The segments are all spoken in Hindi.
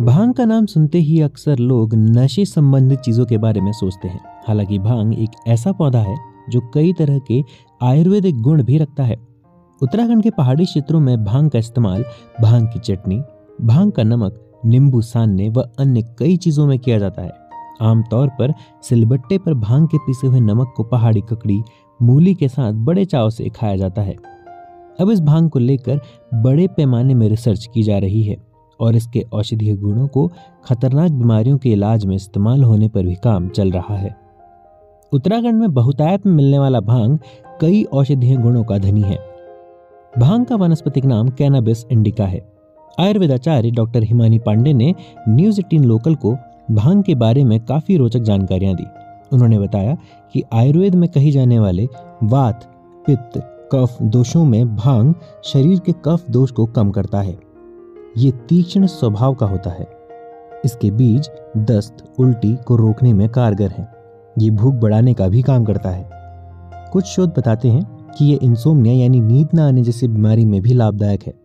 भांग का नाम सुनते ही अक्सर लोग नशे संबंधित चीजों के बारे में सोचते हैं। हालांकि भांग एक ऐसा पौधा है जो कई तरह के आयुर्वेदिक गुण भी रखता है। उत्तराखंड के पहाड़ी क्षेत्रों में भांग का इस्तेमाल भांग की चटनी, भांग का नमक, नींबू सानने व अन्य कई चीजों में किया जाता है। आमतौर पर सिलबट्टे पर भांग के पीसे हुए नमक को पहाड़ी ककड़ी, मूली के साथ बड़े चाव से खाया जाता है। अब इस भांग को लेकर बड़े पैमाने में रिसर्च की जा रही है और इसके औषधीय गुणों को खतरनाक बीमारियों के इलाज में इस्तेमाल होने पर भी काम चल रहा है। उत्तराखंड में बहुतायत में मिलने वाला भांग कई औषधीय गुणों का धनी है। भांग का वानस्पतिक नाम कैनाबिस इंडिका है। आयुर्वेदाचार्य डॉक्टर हिमानी पांडे ने न्यूज़ 18 लोकल को भांग के बारे में काफी रोचक जानकारियां दी। उन्होंने बताया कि आयुर्वेद में कही जाने वाले वात, पित्त, कफ दोषों में भांग शरीर के कफ दोष को कम करता है। ये तीक्ष्ण स्वभाव का होता है। इसके बीज दस्त, उल्टी को रोकने में कारगर हैं। ये भूख बढ़ाने का भी काम करता है। कुछ शोध बताते हैं कि ये इंसोम्निया यानी नींद न आने जैसी बीमारी में भी लाभदायक है।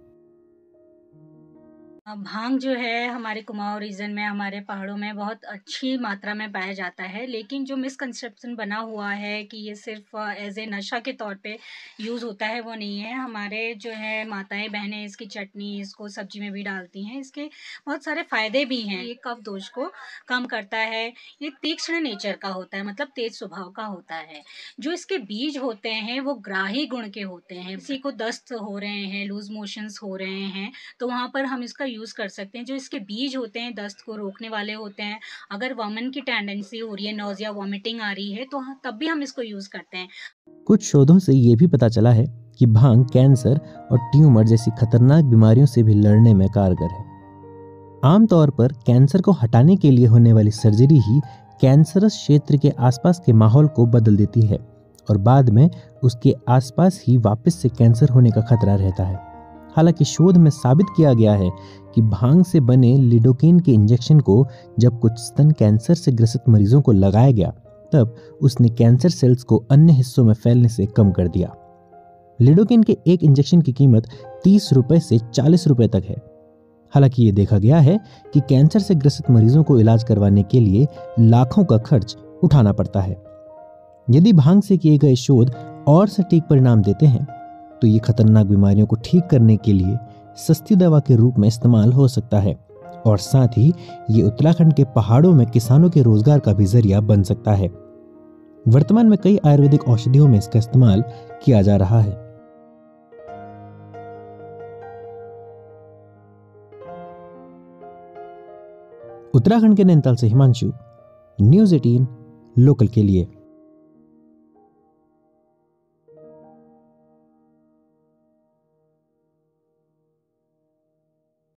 भांग जो है हमारे कुमाऊं रीजन में, हमारे पहाड़ों में बहुत अच्छी मात्रा में पाया जाता है। लेकिन जो मिसकंसेप्शन बना हुआ है कि ये सिर्फ एज ए नशा के तौर पे यूज़ होता है, वो नहीं है। हमारे जो है माताएं बहनें इसकी चटनी, इसको सब्जी में भी डालती हैं। इसके बहुत सारे फायदे भी हैं। ये कफ दोष को कम करता है। ये तीक्ष्ण नेचर का होता है, मतलब तेज स्वभाव का होता है। जो इसके बीज होते हैं वो ग्राही गुण के होते हैं। किसी को दस्त हो रहे हैं, लूज मोशंस हो रहे हैं, तो वहाँ पर हम इसका यूज़ कर सकते हैं। जो इसके बीज होते हैं दस्त को रोकने वाले होते हैं। अगर वमन की टेंडेंसी हो रही है, नौजिया, वॉमिटिंग आ रही है, तो तब भी हम इसको यूज़ करते हैं। कुछ शोधों से ये भी पता चला है कि भांग कैंसर और ट्यूमर जैसी खतरनाक बीमारियों से भी लड़ने में कारगर है। आमतौर पर कैंसर को हटाने के लिए होने वाली सर्जरी ही कैंसरस क्षेत्र के आसपास के माहौल को बदल देती है और बाद में उसके आसपास ही वापस से कैंसर होने का खतरा रहता है। हालांकि शोध में साबित किया गया है कि भांग से बने लिडोकेन के इंजेक्शन को जब कुछ स्तन कैंसर से ग्रसित मरीजों को लगाया गया, तब उसने कैंसर सेल्स को अन्य हिस्सों में फैलने से कम कर दिया। लिडोकेन के एक इंजेक्शन की कीमत 30 रुपए से 40 रुपए तक है। हालांकि ये देखा गया है कि कैंसर से ग्रसित मरीजों को इलाज करवाने के लिए लाखों का खर्च उठाना पड़ता है। यदि भांग से किए गए शोध और सटीक परिणाम देते हैं तो ये खतरनाक बीमारियों को ठीक करने के लिए सस्ती दवा के रूप में इस्तेमाल हो सकता है और साथ ही ये उत्तराखंड के पहाड़ों में किसानों के रोजगार का भी जरिया बन सकता है। वर्तमान में कई आयुर्वेदिक औषधियों में इसका इस्तेमाल किया जा रहा है। उत्तराखंड के नैनीताल से हिमांशु, न्यूज़ 18 लोकल के लिए।